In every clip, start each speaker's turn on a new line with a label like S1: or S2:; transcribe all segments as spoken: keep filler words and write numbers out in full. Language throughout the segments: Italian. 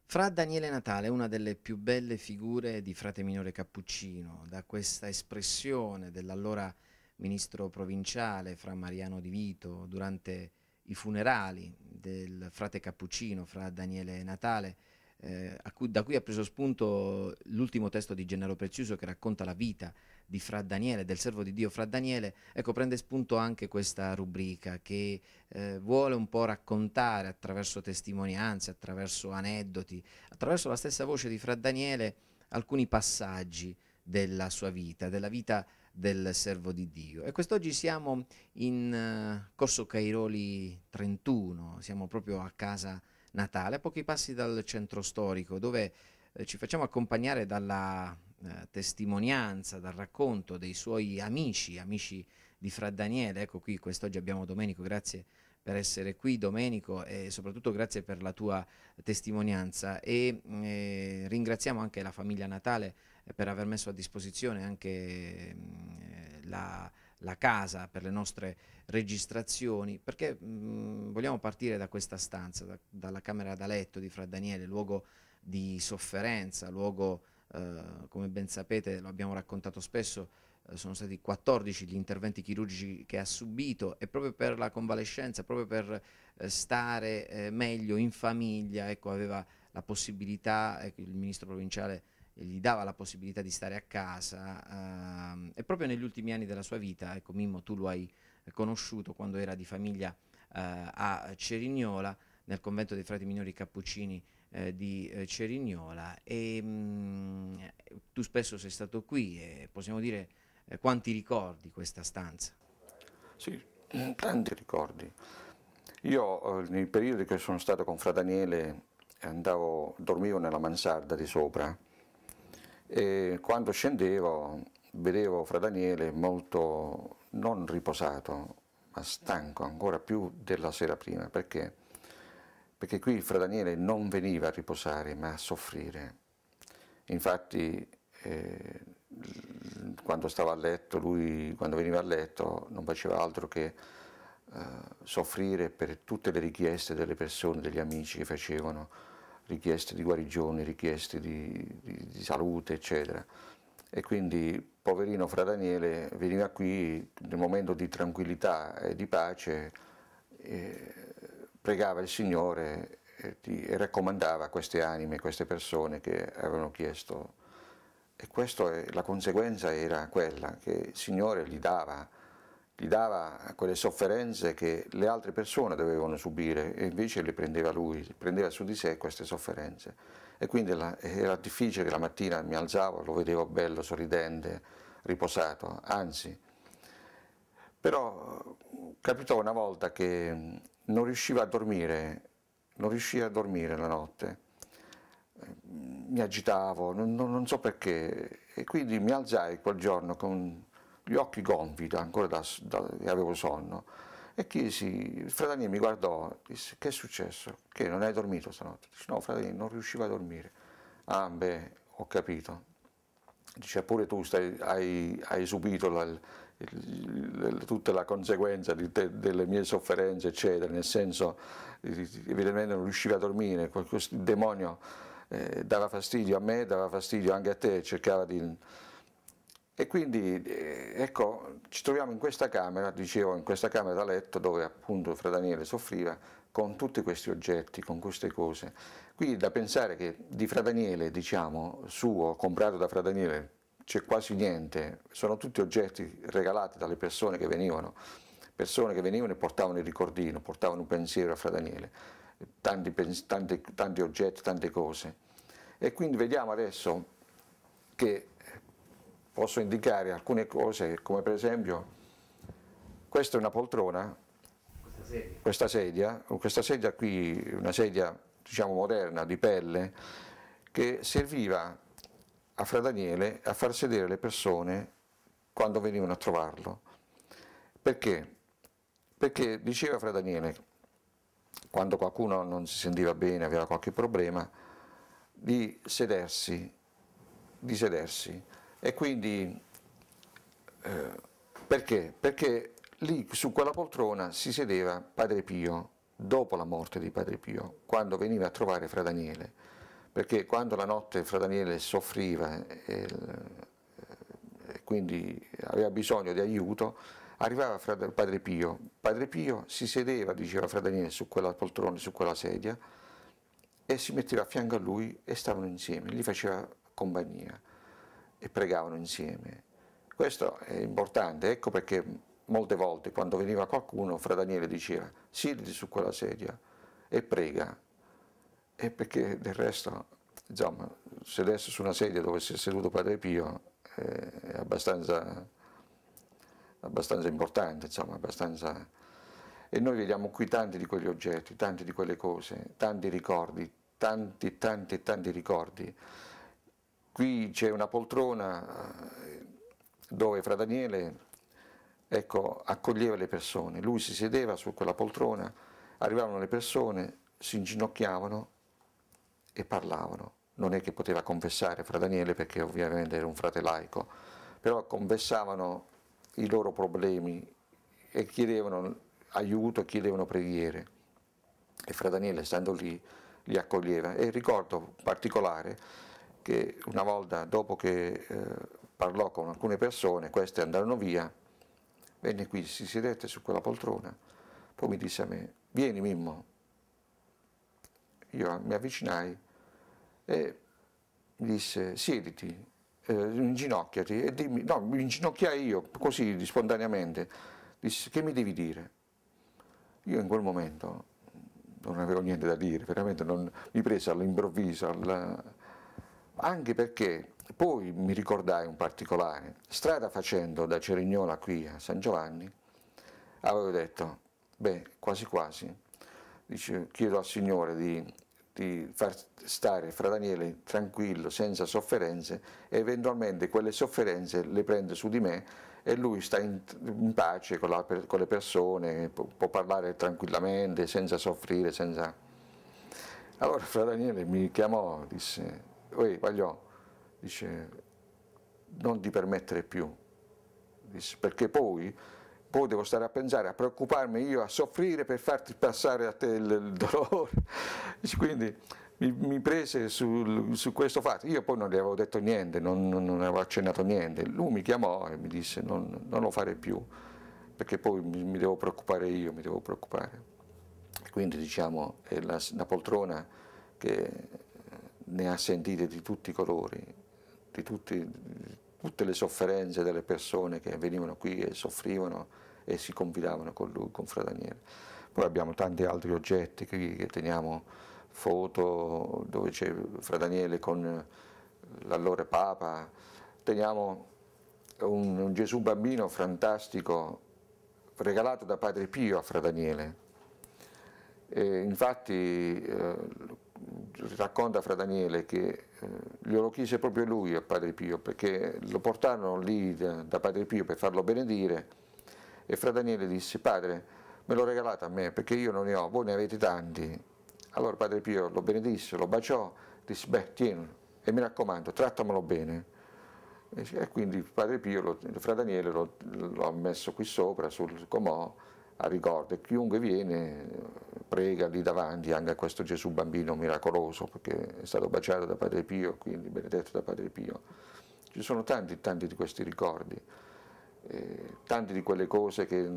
S1: Fra Daniele Natale, una delle più belle figure di Frate Minore Cappuccino, da questa espressione dell'allora ministro provinciale Fra Mariano Di Vito durante i funerali del frate Cappuccino, Fra Daniele Natale, eh, a cui- da cui ha preso spunto l'ultimo testo di Gennaro Prezioso che racconta la vita di Fra Daniele, del servo di Dio Fra Daniele. Ecco, prende spunto anche questa rubrica che eh, vuole un po' raccontare attraverso testimonianze, attraverso aneddoti, attraverso la stessa voce di Fra Daniele alcuni passaggi della sua vita, della vita del servo di Dio. E quest'oggi siamo in eh, Corso Cairoli trentuno, siamo proprio a casa natale, a pochi passi dal centro storico, dove eh, ci facciamo accompagnare dalla eh, testimonianza, dal racconto dei suoi amici, amici di Fra Daniele. Ecco qui, quest'oggi abbiamo Domenico, grazie per essere qui Domenico e soprattutto grazie per la tua testimonianza e eh, ringraziamo anche la famiglia Natale eh, per aver messo a disposizione anche mh, la, la casa per le nostre registrazioni, perché mh, vogliamo partire da questa stanza, da, dalla camera da letto di Fra Daniele, luogo di sofferenza, luogo, eh, come ben sapete, lo abbiamo raccontato spesso, eh, sono stati quattordici gli interventi chirurgici che ha subito e proprio per la convalescenza, proprio per eh, stare eh, meglio in famiglia, ecco, aveva la possibilità, ecco, il ministro provinciale gli dava la possibilità di stare a casa ehm, e proprio negli ultimi anni della sua vita, ecco Mimmo, tu lo hai conosciuto quando era di famiglia eh, a Cerignola, nel convento dei frati minori cappuccini eh, di eh, Cerignola e mh, tu spesso sei stato qui e possiamo dire eh, quanti ricordi questa stanza?
S2: Sì, tanti ricordi. Io eh, nei periodi che sono stato con Fra Daniele andavo, dormivo nella mansarda di sopra e quando scendevo vedevo Fra Daniele molto non riposato, ma stanco ancora più della sera prima. Perché? Perché qui Fra Daniele non veniva a riposare ma a soffrire. Infatti eh, quando stava a letto, lui quando veniva a letto non faceva altro che eh, soffrire per tutte le richieste delle persone, degli amici che facevano, richieste di guarigione, richieste di, di, di salute, eccetera. E quindi, poverino Fra Daniele, veniva qui nel momento di tranquillità e di pace, e pregava il Signore e, ti, e raccomandava queste anime, queste persone che avevano chiesto. E questa è, la conseguenza era quella che il Signore gli dava, gli dava quelle sofferenze che le altre persone dovevano subire e invece le prendeva lui, prendeva su di sé queste sofferenze. E quindi la, era difficile che la mattina mi alzavo, lo vedevo bello, sorridente, riposato, anzi. Però capitò una volta che non riusciva a dormire, non riusciva a dormire la notte, mi agitavo, non, non, non so perché, e quindi mi alzai quel giorno con gli occhi gonfi, ancora da, da, avevo sonno, e chiesi, il Fra Daniele mi guardò, disse, che è successo? Che non hai dormito stanotte? Dice, no Fra Daniele, non riuscivo a dormire. Ah beh, ho capito. Dice, pure tu stai, hai, hai subito la, il, il, tutta la conseguenza di te, delle mie sofferenze, eccetera, nel senso, evidentemente non riuscivi a dormire, il demonio eh, dava fastidio a me, dava fastidio anche a te, cercava di... E quindi, eh, ecco, ci troviamo in questa camera, dicevo, in questa camera da letto dove appunto Fra Daniele soffriva, con tutti questi oggetti, con queste cose. Quindi da pensare che di Fra Daniele, diciamo, suo, comprato da Fra Daniele, c'è quasi niente, sono tutti oggetti regalati dalle persone che venivano, persone che venivano e portavano il ricordino, portavano un pensiero a Fra Daniele, tanti, tanti, tanti oggetti, tante cose. E quindi vediamo adesso che posso indicare alcune cose, come per esempio, questa è una poltrona,
S1: Questa serie.
S2: questa sedia, questa sedia qui, una sedia diciamo moderna, di pelle, che serviva a Fra Daniele a far sedere le persone quando venivano a trovarlo. Perché? Perché diceva Fra Daniele, quando qualcuno non si sentiva bene, aveva qualche problema, di sedersi, di sedersi. E quindi, eh, perché? Perché lì su quella poltrona si sedeva Padre Pio, dopo la morte di Padre Pio, quando veniva a trovare Fra Daniele. perché quando la notte Fra Daniele soffriva e, e quindi aveva bisogno di aiuto, arrivava fra, Padre Pio. Padre Pio si sedeva, diceva Fra Daniele, su quella poltrona, su quella sedia, e si metteva a fianco a lui e stavano insieme, gli faceva compagnia e pregavano insieme. Questo è importante, ecco perché molte volte quando veniva qualcuno, Fra Daniele diceva siediti su quella sedia e prega, e perché del resto, insomma, sedersi su una sedia dove si è seduto Padre Pio è abbastanza, abbastanza importante, insomma, abbastanza... E noi vediamo qui tanti di quegli oggetti, tanti di quelle cose, tanti ricordi, tanti, tanti, tanti ricordi. Qui c'è una poltrona dove Fra Daniele, ecco, accoglieva le persone. Lui si sedeva su quella poltrona, arrivavano le persone, si inginocchiavano e parlavano. Non è che poteva confessare Fra Daniele perché ovviamente era un frate laico, però confessavano i loro problemi e chiedevano aiuto, chiedevano preghiere. E Fra Daniele, stando lì, li accoglieva. E ricordo particolare che una volta, dopo che eh, parlò con alcune persone, queste andarono via, venne qui, si sedette su quella poltrona, poi mi disse a me, vieni Mimmo. Io mi avvicinai e mi disse, siediti, eh, inginocchiati, e dimmi, no, mi inginocchiai io, così spontaneamente, disse, che mi devi dire? Io in quel momento non avevo niente da dire, veramente non, mi prese all'improvviso, alla... anche perché poi mi ricordai un particolare, strada facendo da Cerignola qui a San Giovanni, avevo detto, beh, quasi quasi, dice, chiedo al Signore di, di far stare Fra Daniele tranquillo, senza sofferenze, e eventualmente quelle sofferenze le prende su di me e lui sta in, in pace con, la, con le persone, può, può parlare tranquillamente, senza soffrire, senza... Allora Fra Daniele mi chiamò, disse, oi, Pagliò, dice, non ti permettere più, dice, perché poi, poi devo stare a pensare, a preoccuparmi io, a soffrire per farti passare a te il, il dolore. Dice, quindi mi, mi prese su, su questo fatto, io poi non gli avevo detto niente, non, non, non avevo accennato niente, lui mi chiamò e mi disse non, non lo fare più, perché poi mi, mi devo preoccupare io, mi devo preoccupare. Quindi diciamo è la, la poltrona che ne ha sentite di tutti i colori, di tutti, tutte le sofferenze delle persone che venivano qui e soffrivano e si confidavano con lui, con Fra Daniele. Poi abbiamo tanti altri oggetti che, che teniamo, foto dove c'è Fra Daniele con l'allora Papa, teniamo un, un Gesù bambino fantastico regalato da Padre Pio a Fra Daniele. E infatti eh, racconta Fra Daniele che eh, glielo chiese proprio lui a Padre Pio, perché lo portarono lì da, da Padre Pio per farlo benedire, e Fra Daniele disse, padre, me l'ho regalato a me perché io non ne ho, voi ne avete tanti. Allora Padre Pio lo benedisse, lo baciò, disse, beh, tieni, e mi raccomando, trattamelo bene. E quindi Padre Pio, lo, Fra Daniele lo, lo ha messo qui sopra, sul comò, a ricordo, e chiunque viene prega lì davanti anche a questo Gesù bambino miracoloso, perché è stato baciato da Padre Pio, quindi benedetto da Padre Pio. Ci sono tanti, tanti di questi ricordi, eh, tanti di quelle cose che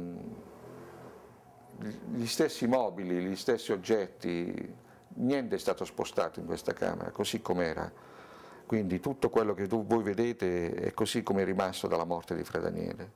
S2: gli stessi mobili, gli stessi oggetti, niente è stato spostato in questa camera, così com'era. Quindi tutto quello che tu, voi vedete è così come è rimasto dalla morte di Fra Daniele.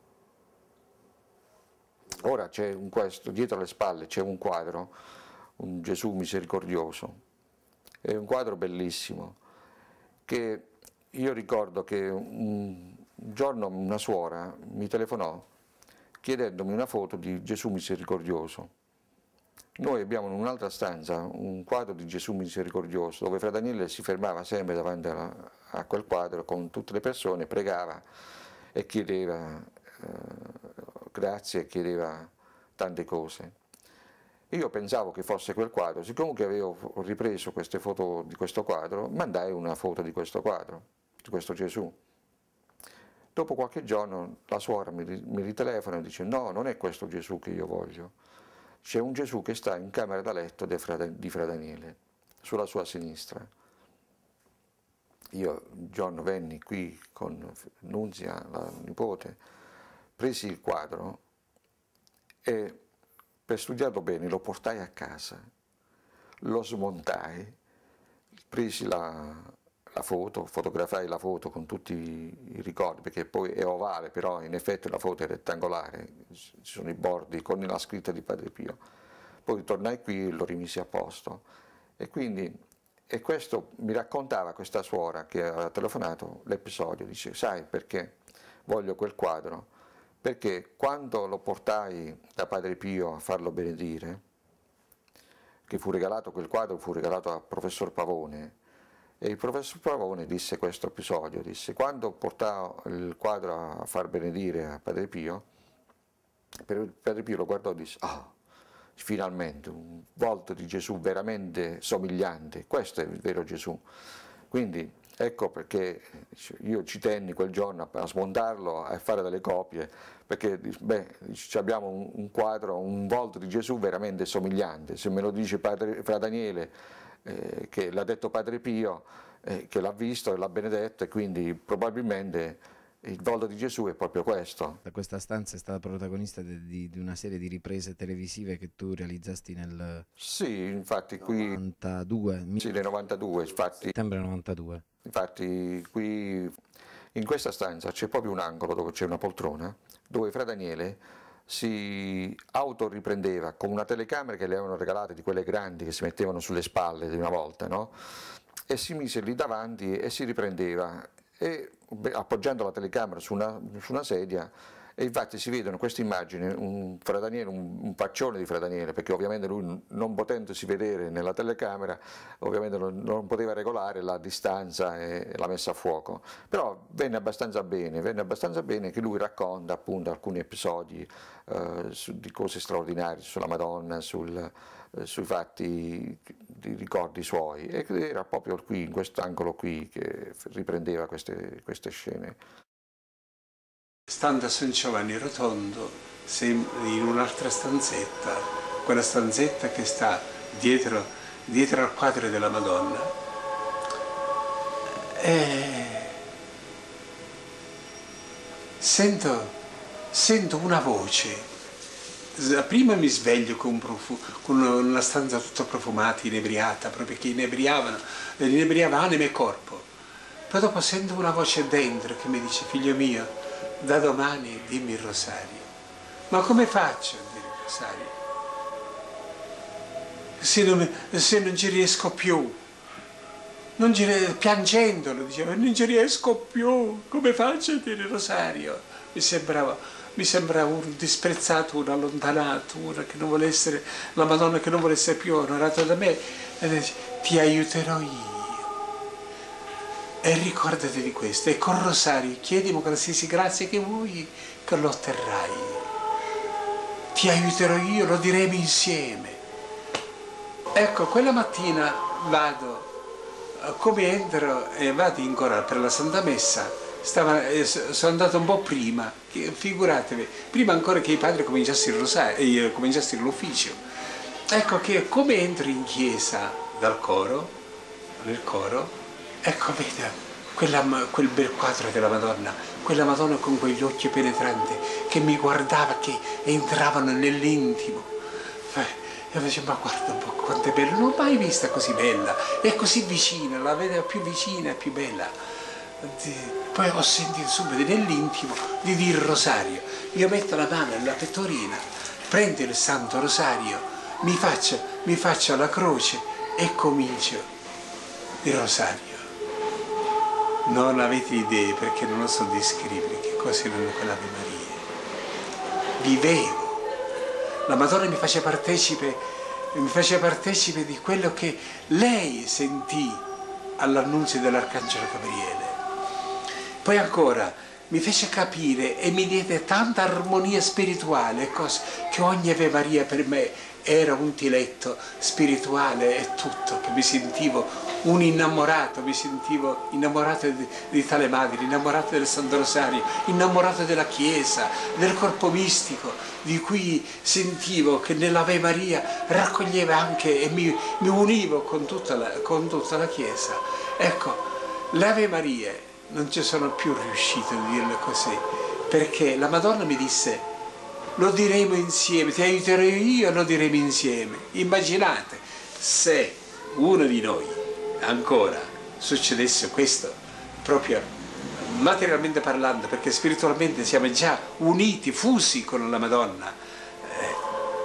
S2: Ora c'è un questo, dietro le spalle c'è un quadro, un Gesù misericordioso, è un quadro bellissimo, che io ricordo che un giorno una suora mi telefonò chiedendomi una foto di Gesù misericordioso. Noi abbiamo in un'altra stanza un quadro di Gesù misericordioso, dove Fra Daniele si fermava sempre davanti a, a quel quadro con tutte le persone, pregava e chiedeva eh, grazie, chiedeva tante cose. Io pensavo che fosse quel quadro, siccome che avevo ripreso queste foto di questo quadro, mandai una foto di questo quadro, di questo Gesù. Dopo qualche giorno la suora mi, mi ritelefona e dice no, non è questo Gesù che io voglio, c'è un Gesù che sta in camera da letto di Fra, di Fra Daniele, sulla sua sinistra. io un giorno venni qui con Nunzia, la nipote, presi il quadro e per studiarlo bene lo portai a casa, lo smontai, presi la, la foto, fotografai la foto con tutti i ricordi, perché poi è ovale, però in effetti la foto è rettangolare, ci sono i bordi con la scritta di Padre Pio. Poi tornai qui e lo rimisi a posto. E quindi, e questo mi raccontava questa suora che aveva telefonato l'episodio, dice, sai perché voglio quel quadro? Perché quando lo portai da Padre Pio a farlo benedire, che fu regalato quel quadro, fu regalato al professor Pavone, e il professor Pavone disse questo episodio, disse, quando portavo il quadro a far benedire a Padre Pio, Padre Pio lo guardò e disse, ah, finalmente un volto di Gesù veramente somigliante, questo è il vero Gesù. Quindi ecco perché io ci tenni quel giorno a smontarlo, a fare delle copie, perché beh, abbiamo un, un quadro, un volto di Gesù veramente somigliante. Se me lo dice padre, Fra Daniele, eh, che l'ha detto Padre Pio, eh, che l'ha visto e l'ha benedetto, e quindi probabilmente il volto di Gesù è proprio questo.
S1: Da questa stanza è stata protagonista di, di una serie di riprese televisive che tu realizzasti nel
S2: sì, infatti qui
S1: novantadue,
S2: sì, nel novantadue, infatti,
S1: settembre novantadue.
S2: Infatti qui in questa stanza c'è proprio un angolo dove c'è una poltrona, dove Fra Daniele si autoriprendeva con una telecamera che le avevano regalate, di quelle grandi che si mettevano sulle spalle di una volta, no? E si mise lì davanti e si riprendeva, e appoggiando la telecamera su una, su una sedia, e infatti si vedono queste immagini, un, Fra Daniele, un, un faccione di Fra Daniele, perché ovviamente lui, non potendosi vedere nella telecamera, ovviamente non, non poteva regolare la distanza e la messa a fuoco, però venne abbastanza bene, venne abbastanza bene che lui racconta appunto alcuni episodi eh, su, di cose straordinarie sulla Madonna, sul, eh, sui fatti di ricordi suoi, e era proprio qui, in quest'angolo qui, che riprendeva queste, queste scene.
S3: Stando a San Giovanni Rotondo, in un'altra stanzetta, quella stanzetta che sta dietro, dietro al quadro della Madonna, e sento, sento una voce. Prima mi sveglio con, con una stanza tutta profumata, inebriata, proprio che inebriavano, inebriava anima e corpo. Poi dopo sento una voce dentro che mi dice, figlio mio, da domani dimmi il rosario. Ma come faccio a dire il rosario? Se non, se non ci riesco più, non ci, piangendolo, diceva, non ci riesco più, come faccio a dire il rosario? Mi sembrava, mi sembrava un disprezzato, un allontanato, una che non vuole essere, la Madonna che non vuole essere più onorata da me, e dice, ti aiuterò io. E ricordati di questo, e col rosario chiedimi qualsiasi grazia che vuoi, che lo otterrai. Ti aiuterò io, lo diremo insieme. Ecco, quella mattina vado, come entro e vado in coro per la Santa Messa, stava, eh, sono andato un po' prima, che, figuratevi, prima ancora che i padri cominciassero eh, cominciassero l'ufficio. Ecco che come entro in chiesa dal coro, nel coro, ecco, vede, quella, quel bel quadro della Madonna, quella Madonna con quegli occhi penetranti che mi guardava, che entravano nell'intimo. E facevo, ma guarda un po' quanto è bella, non l'ho mai vista così bella, è così vicina, la vedo più vicina e più bella. Poi ho sentito subito nell'intimo di dire il rosario. Io metto la mano nella pettorina, prendo il Santo Rosario, mi faccio, mi faccio la croce e comincio il rosario. Non avete idee, perché non lo so descrivere che cosa erano quell'Ave Maria. Vivevo. La Madonna mi faceva partecipe, mi faceva partecipe di quello che lei sentì all'annunzio dell'Arcangelo Gabriele. Poi ancora mi fece capire e mi diede tanta armonia spirituale e cose, che ogni Ave Maria per me era un diletto spirituale e tutto, che mi sentivo un innamorato, mi sentivo innamorato di, di tale madre, innamorato del Santo Rosario, innamorato della Chiesa, del corpo mistico, di cui sentivo che nell'Ave Maria raccoglieva anche e mi, mi univo con tutta, la, con tutta la Chiesa. Ecco, Le Ave Marie non ci sono più riuscito a dirle così, perché la Madonna mi disse: lo diremo insieme, ti aiuterò io, lo diremo insieme. Immaginate se uno di noi ancora succedesse questo, proprio materialmente parlando, perché spiritualmente siamo già uniti, fusi con la Madonna. Eh,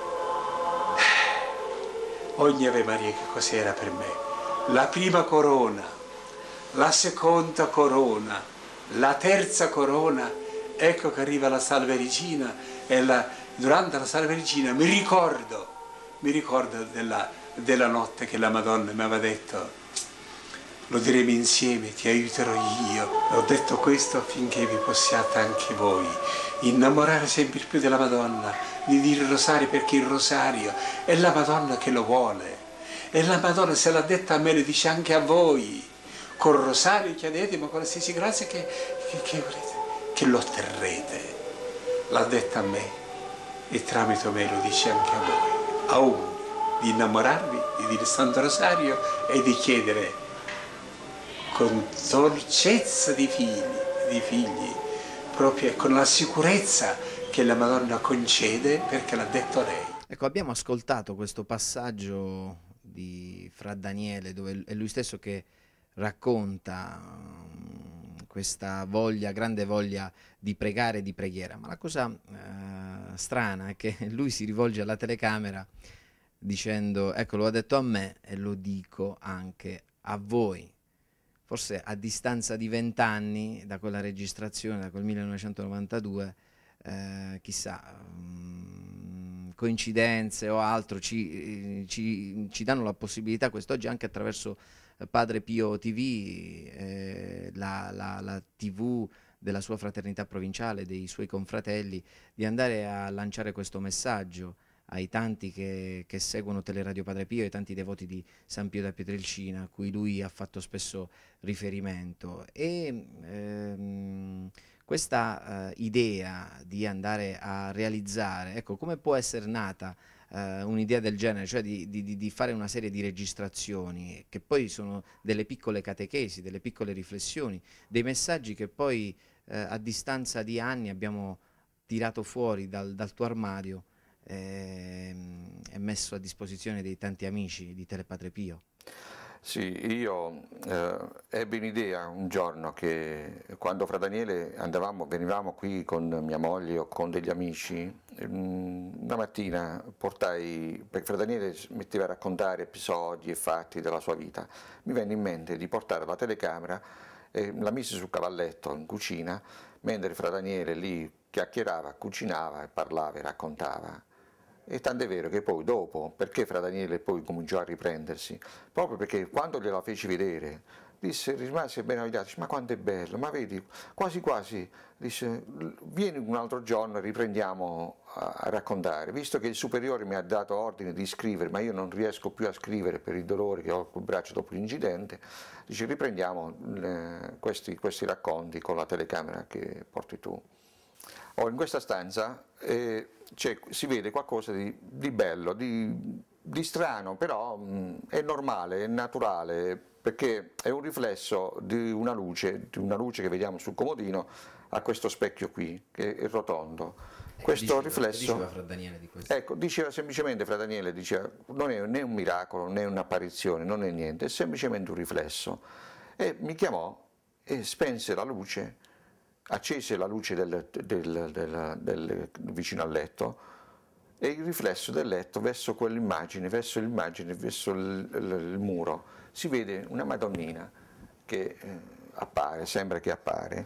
S3: ogni Ave Maria che cos'era per me? La prima corona, la seconda corona, la terza corona, ecco che arriva la Salve Regina, e la, durante la Salve Regina mi ricordo, mi ricordo della, della notte che la Madonna mi aveva detto: lo diremo insieme, ti aiuterò io. Ho detto questo affinché vi possiate anche voi innamorare sempre più della Madonna, di dire il rosario, perché il rosario è la Madonna che lo vuole. E la Madonna, se l'ha detta a me, lo dice anche a voi. Col rosario chiedete, ma con qualsiasi grazia che, che, che volete, che lo otterrete. L'ha detta a me e tramite me lo dice anche a voi. A uno di innamorarvi, di dire il Santo Rosario e di chiedere con dolcezza di figli, di figli, proprio con la sicurezza che la Madonna concede, perché l'ha detto lei.
S1: Ecco, abbiamo ascoltato questo passaggio di Fra Daniele, dove è lui stesso che racconta um, questa voglia, grande voglia di pregare e di preghiera, ma la cosa uh, strana è che lui si rivolge alla telecamera dicendo: ecco, lo ha detto a me e lo dico anche a voi. Forse a distanza di vent'anni da quella registrazione, da quel millenovecentonovantadue, eh, chissà, um, coincidenze o altro ci, ci, ci danno la possibilità quest'oggi, anche attraverso Padre Pio T V, eh, la, la, la tivù della sua fraternità provinciale, dei suoi confratelli, di andare a lanciare questo messaggio ai tanti che, che seguono Teleradio Padre Pio, ai tanti devoti di San Pio da Pietrelcina, a cui lui ha fatto spesso riferimento. E ehm, questa eh, idea di andare a realizzare, ecco, come può essere nata eh, un'idea del genere, cioè di, di, di fare una serie di registrazioni, che poi sono delle piccole catechesi, delle piccole riflessioni, dei messaggi che poi eh, a distanza di anni abbiamo tirato fuori dal, dal tuo armadio e messo a disposizione dei tanti amici di Telepadre Pio.
S2: Sì, io eh, ebbi un'idea un giorno che quando Fra Daniele andavamo, venivamo qui con mia moglie o con degli amici, una mattina portai, perché Fra Daniele metteva a raccontare episodi e fatti della sua vita, mi venne in mente di portare la telecamera e la mise sul cavalletto in cucina, mentre Fra Daniele lì chiacchierava, cucinava e parlava e raccontava. E tant'è vero che poi dopo, perché Fra Daniele poi cominciò a riprendersi? Proprio perché quando gliela feci vedere, disse, rimase meravigliato, disse, ma quanto è bello, ma vedi, quasi quasi, disse, vieni un altro giorno e riprendiamo a, a raccontare, visto che il superiore mi ha dato ordine di scrivere, ma io non riesco più a scrivere per il dolore che ho col braccio dopo l'incidente, dice, riprendiamo eh, questi, questi racconti con la telecamera che porti tu. Oh, in questa stanza eh, si vede qualcosa di, di bello, di, di strano, però mh, è normale, è naturale, perché è un riflesso di una luce, di una luce che vediamo sul comodino, a questo specchio qui, che è rotondo. Questo
S1: diceva,
S2: riflesso,
S1: diceva Fra Daniele di questo?
S2: Ecco, diceva semplicemente Fra Daniele, diceva, non è né un miracolo, né un'apparizione, non è niente, è semplicemente un riflesso. E mi chiamò e spense la luce, accese la luce del, del, del, del, vicino al letto e il riflesso del letto verso quell'immagine, verso l'immagine, verso il, il, il muro, si vede una Madonnina che eh, appare, sembra che appare.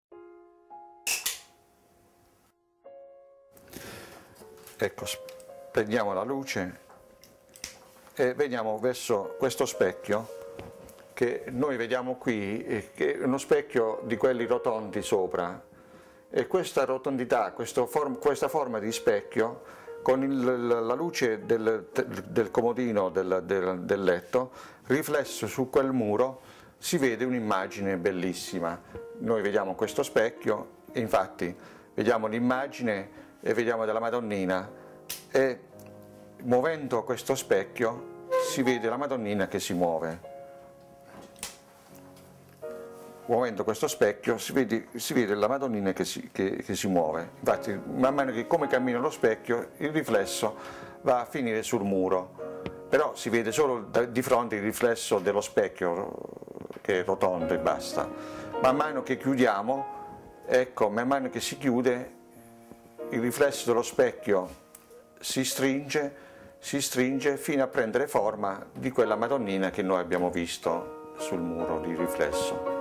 S2: Ecco, prendiamo la luce e veniamo verso questo specchio che noi vediamo qui, che è uno specchio di quelli rotondi sopra, e questa rotondità, form, questa forma di specchio, con il, la luce del, del comodino del, del, del letto, riflesso su quel muro, si vede un'immagine bellissima. Noi vediamo questo specchio, e infatti vediamo l'immagine e vediamo della Madonnina, e muovendo questo specchio si vede la Madonnina che si muove. muovendo questo specchio si vede, si vede la Madonnina che si, che, che si muove. Infatti man mano che come cammina lo specchio il riflesso va a finire sul muro, però si vede solo da, di fronte il riflesso dello specchio che è rotondo e basta. Man mano che chiudiamo, ecco, man mano che si chiude il riflesso dello specchio si stringe, si stringe fino a prendere forma di quella Madonnina che noi abbiamo visto sul muro di riflesso.